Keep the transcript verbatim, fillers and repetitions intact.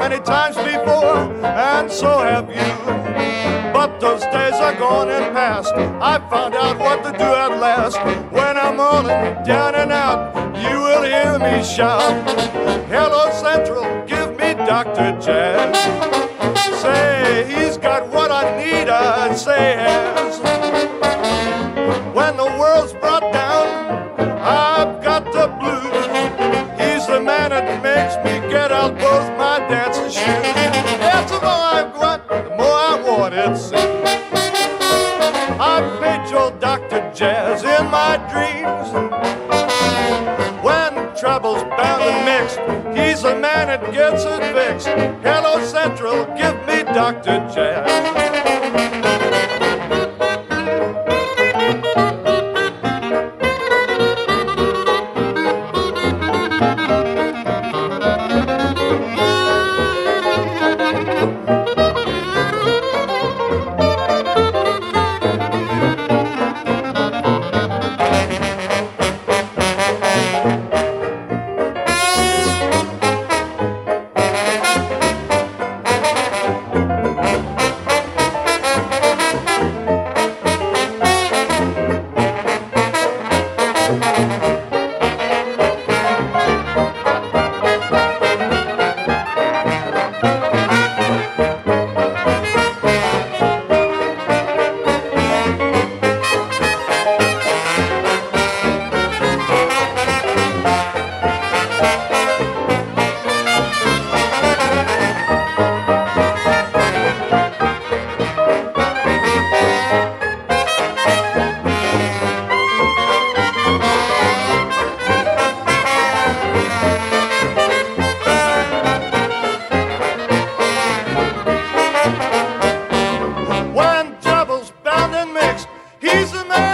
many times before, and so have you. But those days are gone and past. I found out what to do at last. When I'm all down and out, you will hear me shout, "Hello Central, give me Doctor Jazz." Say, he's got what I need, I'd say has. When the world's brought down, I've got the blues. He's the man that makes me get out both my dancing shoes. Yes, the more I want, the more I want, it seems. I picture Doctor Jazz in my dreams. When trouble's bound and mixed, he's the man that gets it fixed. Hello Central, give me Doctor Jazz. He's the man.